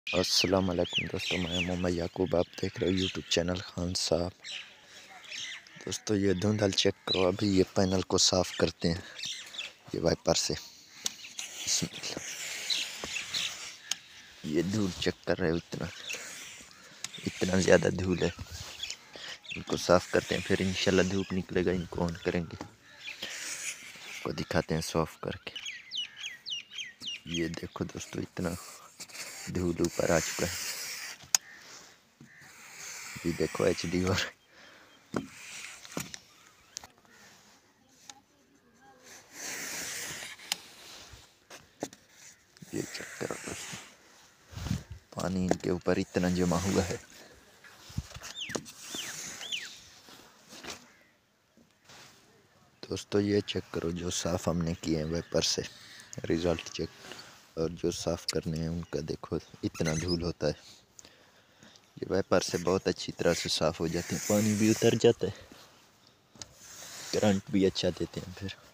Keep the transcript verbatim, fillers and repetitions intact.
अस्सलाम वालेकुम दोस्तों, मैं मोहम्मद याकूब। आप देख रहे हो यूट्यूब चैनल खान साहब। दोस्तों ये धुंधल चेक करो। अभी ये पैनल को साफ़ करते हैं ये वाइपर से। ये धूल चेक कर रहे हो, इतना इतना ज़्यादा धूल है। इनको साफ़ करते हैं, फिर इंशाल्लाह धूप निकलेगा इनको ऑन करेंगे, को दिखाते हैं साफ़ करके। ये देखो दोस्तों, इतना धूल ऊपर आ चुका है। ये देखो एच डी और ये चेक करो दोस्तों, पानी इनके ऊपर इतना जमा हुआ है। दोस्तों ये चेक करो, जो साफ़ हमने किए हैं वाइपर से, रिज़ल्ट चेक। और जो साफ़ करने हैं उनका देखो, इतना धूल होता है। ये वाइपर से बहुत अच्छी तरह से साफ़ हो जाते हैं, पानी भी उतर जाता है, करंट भी अच्छा देते हैं फिर।